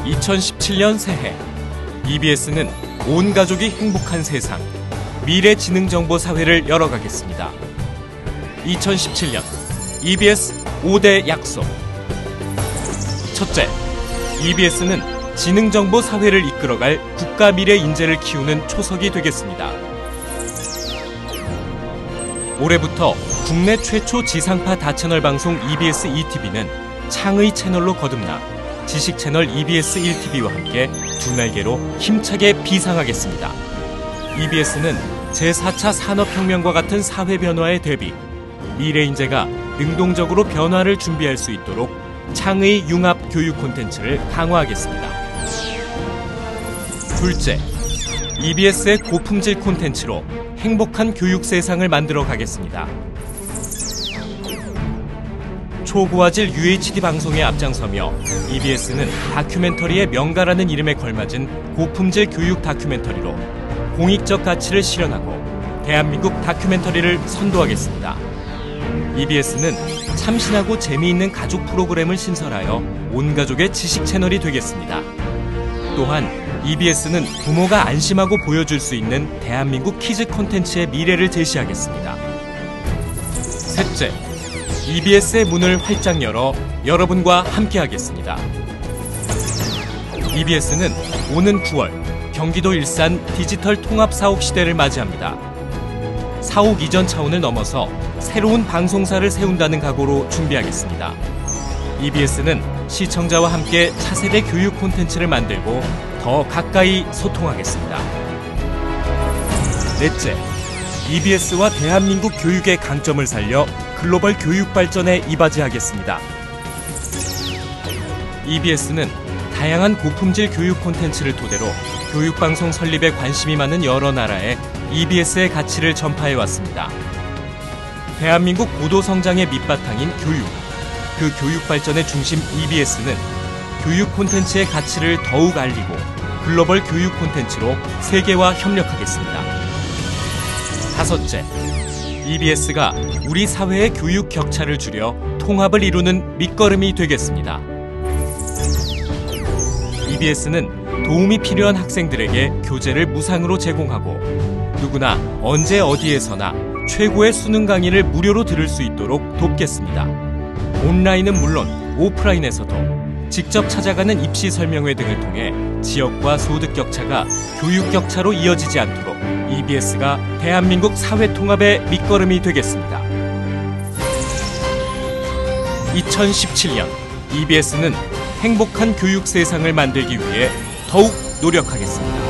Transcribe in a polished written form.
2017년 새해 EBS는 온 가족이 행복한 세상, 미래지능정보사회를 열어가겠습니다. 2017년 EBS 5대 약속. 첫째, EBS는 지능정보사회를 이끌어갈 국가 미래 인재를 키우는 초석이 되겠습니다. 올해부터 국내 최초 지상파 다채널 방송 EBS ETV는 창의 채널로 거듭나 지식 채널 EBS 1TV와 함께 두 날개로 힘차게 비상하겠습니다. EBS는 제4차 산업혁명과 같은 사회 변화에 대비 미래 인재가 능동적으로 변화를 준비할 수 있도록 창의 융합 교육 콘텐츠를 강화하겠습니다. 둘째, EBS의 고품질 콘텐츠로 행복한 교육 세상을 만들어 가겠습니다. 초고화질 UHD 방송에 앞장서며 EBS는 다큐멘터리의 명가라는 이름에 걸맞은 고품질 교육 다큐멘터리로 공익적 가치를 실현하고 대한민국 다큐멘터리를 선도하겠습니다. EBS는 참신하고 재미있는 가족 프로그램을 신설하여 온 가족의 지식 채널이 되겠습니다. 또한 EBS는 부모가 안심하고 보여줄 수 있는 대한민국 키즈 콘텐츠의 미래를 제시하겠습니다. 셋째, EBS의 문을 활짝 열어 여러분과 함께하겠습니다. EBS는 오는 9월 경기도 일산 디지털 통합 사옥 시대를 맞이합니다. 사옥 이전 차원을 넘어서 새로운 방송사를 세운다는 각오로 준비하겠습니다. EBS는 시청자와 함께 차세대 교육 콘텐츠를 만들고 더 가까이 소통하겠습니다. 넷째, EBS와 대한민국 교육의 강점을 살려 글로벌 교육 발전에 이바지하겠습니다. EBS는 다양한 고품질 교육 콘텐츠를 토대로 교육방송 설립에 관심이 많은 여러 나라에 EBS의 가치를 전파해왔습니다. 대한민국 고도 성장의 밑바탕인 교육, 그 교육 발전의 중심 EBS는 교육 콘텐츠의 가치를 더욱 알리고 글로벌 교육 콘텐츠로 세계와 협력하겠습니다. 다섯째, EBS가 우리 사회의 교육 격차를 줄여 통합을 이루는 밑거름이 되겠습니다. EBS는 도움이 필요한 학생들에게 교재를 무상으로 제공하고 누구나 언제 어디에서나 최고의 수능 강의를 무료로 들을 수 있도록 돕겠습니다. 온라인은 물론 오프라인에서도 직접 찾아가는 입시 설명회 등을 통해 지역과 소득 격차가 교육 격차로 이어지지 않도록 EBS가 대한민국 사회 통합의 밑거름이 되겠습니다. 2017년 EBS는 행복한 교육 세상을 만들기 위해 더욱 노력하겠습니다.